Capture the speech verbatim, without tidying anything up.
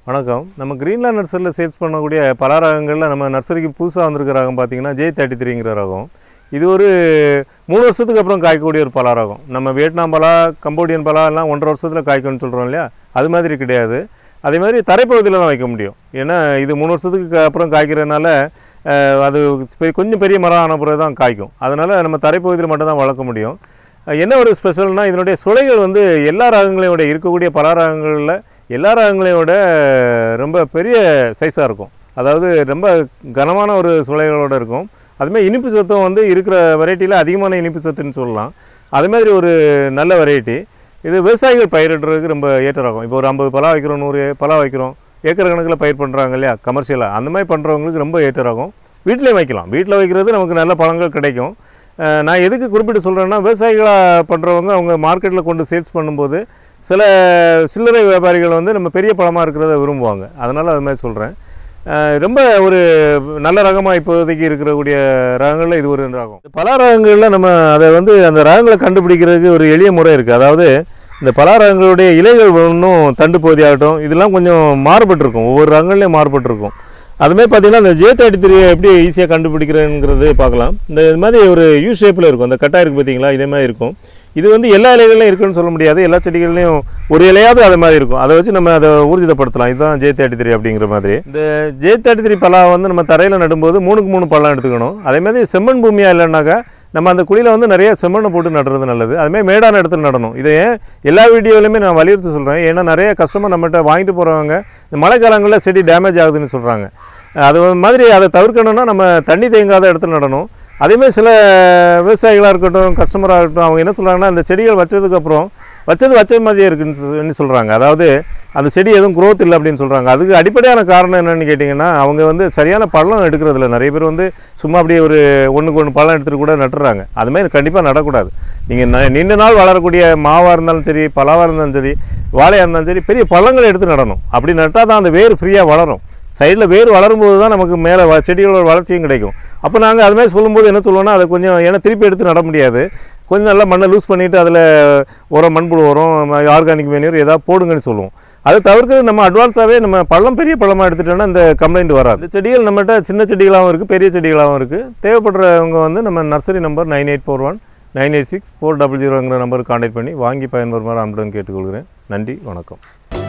வணக்கம். நம்ம Greenland Nursery sales பண்ணக்கூடிய பல ரகங்கள்ல நம்ம நர்சரிக்கு புதுசா வந்திருக்கிற ரகம் பார்த்தீங்கன்னா J thirty-three ங்கற ரகம். இது ஒரு மூணு வருஷத்துக்கு அப்புறம் காய்க்கக்கூடிய ஒரு பல ரகம். நம்ம வியட்நாம் பலா, கம்போடியன் பலா எல்லாம் ஒன்றரை வருஷத்துல காய்க்கும்னு சொல்றோம் இல்லையா? அது மாதிரி கிடையாது. அதே மாதிரி தரைப்பகுதியில தான் வைக்க முடியும். ஏன்னா இது மூணு வருஷத்துக்கு அப்புறம் காய்க்கிறதுனால அது கொஞ்சம் பெரிய மரம் ஆன பிறகு தான் காய்க்கும். அதனால நம்ம தரைப்பகுதியில் மட்டும் தான் வளர்க்க முடியும். என்ன ஒரு ஸ்பெஷல்னா இதனுடைய சுளைகள் வந்து எல்லா ரகங்களையோட இருக்கக்கூடிய பல ரகங்களில் எல்லா ரகங்களையோட ரொம்ப பெரிய சைஸாக இருக்கும். அதாவது ரொம்ப கனமான ஒரு சுளைகளோடு இருக்கும். அதுமாதிரி இனிப்பு சத்தம் வந்து இருக்கிற வெரைட்டியில் அதிகமான இனிப்பு சத்துன்னு சொல்லலாம். அதுமாதிரி ஒரு நல்ல வெரைட்டி. இது விவசாயிகள் பயிரிடுறதுக்கு ரொம்ப ஏற்ற ரகம். இப்போ ஒரு ஐம்பது பலா வைக்கிறோம், நூறு பலா வைக்கிறோம், ஏக்கர் கணக்கில் பயிர் பண்ணுறாங்க இல்லையா, கமர்ஷியலாக அந்த மாதிரி பண்ணுறவங்களுக்கு ரொம்ப ஏற்ற ரகம். வீட்டிலே வைக்கலாம். வீட்டில் வைக்கிறது நமக்கு நல்ல பழங்கள் கிடைக்கும். நான் எதுக்கு குறிப்பிட்டு சொல்கிறேன்னா, விவசாயிகளாக பண்ணுறவங்க அவங்க மார்க்கெட்டில் கொண்டு சேல்ஸ் பண்ணும்போது சில சில்லறை வியாபாரிகள் வந்து நம்ம பெரிய பழமாக இருக்கிறத விரும்புவாங்க. அதனால் அது மாதிரி சொல்கிறேன். ரொம்ப ஒரு நல்ல ரகமாக இப்போதைக்கு இருக்கக்கூடிய ரகங்களில் இது ஒரு ரகம். பல ரகங்களில் நம்ம அதை வந்து அந்த ரகங்களை கண்டுபிடிக்கிறதுக்கு ஒரு எளிய முறை இருக்குது. அதாவது இந்த பல ரகங்களுடைய இலைகள் இன்னும் தண்டு பகுதி ஆகட்டும், இதெல்லாம் கொஞ்சம் மாறுபட்டிருக்கும். ஒவ்வொரு ரகங்கள்லேயும் மாறுபட்டிருக்கும். அதுமாதிரி பார்த்திங்கன்னா இந்த J thirty-three எப்படி ஈஸியாக கண்டுபிடிக்கிறேங்கிறது பார்க்கலாம். இந்த இது மாதிரி ஒரு யூ ஷேப்பில் இருக்கும். அந்த கட்டாக இருக்குது பார்த்திங்களா, இதே மாதிரி இருக்கும். இது வந்து எல்லா இலைகள்லையும் இருக்குன்னு சொல்ல முடியாது. எல்லா செடிகள்லையும் ஒரு இலையாவது அது மாதிரி இருக்கும். அதை வச்சு நம்ம அதை ஊர்ஜிதப்படுத்தலாம். இதுதான் J thirty-three அப்படிங்கிற மாதிரி. இந்த J thirty-three பலா வந்து நம்ம தரையில் நடும்போது மூணுக்கு மூணு பழம் எடுத்துக்கணும். அதேமாதிரி செம்மண் பூமியாக இல்லைன்னாக்கா நம்ம அந்த குழியில் வந்து நிறைய செம்மண்ணை போட்டு நடுறது நல்லது. அதுமாதிரி மேடான இடத்துல நடணும். இதை எல்லா வீடியோலையுமே நான் வலியுறுத்தி சொல்கிறேன். ஏன்னா நிறைய கஸ்டமர் நம்மகிட்ட வாங்கிட்டு போகிறவங்க இந்த மழை காலங்களில் செடி டேமேஜ் ஆகுதுன்னு சொல்கிறாங்க. அது மாதிரி அதை தவிர்க்கணும்னா நம்ம தண்ணி தேங்காத இடத்துல நடணும். அதேமாதிரி சில விவசாயிகளாக இருக்கட்டும், கஸ்டமராக இருக்கட்டும், அவங்க என்ன சொல்கிறாங்கன்னா அந்த செடிகள் வச்சதுக்கப்புறம் வச்சது வச்ச மாதிரியே இருக்குன்னு சொல்கிறாங்க. அதாவது அந்த செடி எதுவும் க்ரோத் இல்லை அப்படின்னு சொல்கிறாங்க. அதுக்கு அடிப்படையான காரணம் என்னென்னு கேட்டிங்கன்னா, அவங்க வந்து சரியான பழம் எடுக்கிறதில்ல. நிறைய பேர் வந்து சும்மா அப்படியே ஒரு ஒன்றுக்கு ஒன்று பழம் எடுத்துகிட்டு கூட நட்டுறாங்க. அதுமாதிரி கண்டிப்பாக நடக்கூடாது. நீங்கள் ந நீண்ட நாள் வளரக்கூடிய மாவாக இருந்தாலும் சரி, பலாவாக இருந்தாலும் சரி, வாழையாக இருந்தாலும் சரி, பெரிய பழங்களை எடுத்து நடணும். அப்படி நட்டால் தான் அந்த வேர் ஃப்ரீயாக வளரும். சைடில் வேர் வளரும்போது தான் நமக்கு மேலே வ செடிகளோட வளர்ச்சியும் கிடைக்கும். அப்போ நாங்கள் அதுமாதிரி சொல்லும்போது என்ன சொல்லுவோம்னா, அதை கொஞ்சம் ஏன்னா திருப்பி எடுத்து நட முடியாது. கொஞ்சம் நல்லா மண்ணை லூஸ் பண்ணிவிட்டு அதில் உரம், மண்புழு உரம், ஆர்கானிக் மேனியூர் ஏதாவது போடுங்கன்னு சொல்லுவோம். அதை தவிர்த்து நம்ம அட்வான்ஸாகவே நம்ம பழம் பெரிய பழமாக எடுத்துட்டோம்னா இந்த கம்ப்ளைண்ட் வராது. இந்த செடிகள் நம்மகிட்ட சின்ன செடிகளாகவும் இருக்குது, பெரிய செடிகளாகவும் இருக்குது. தேவைப்படுறவங்க வந்து நம்ம nursery number nine eight four one nine eight six four double ஜீரோங்கிற நம்பருக்கு கான்டாக்ட் பண்ணி வாங்கி பயன்பெறுமாறு அன்புடன் கேட்டுக்கொள்கிறேன். நன்றி, வணக்கம்.